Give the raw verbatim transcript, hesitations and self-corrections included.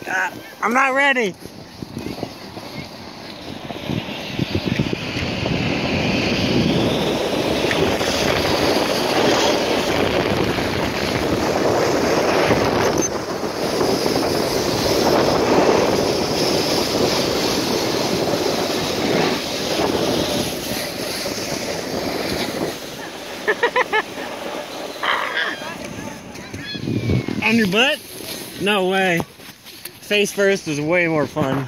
Uh, I'm not ready. On your butt? No way. Face first is way more fun.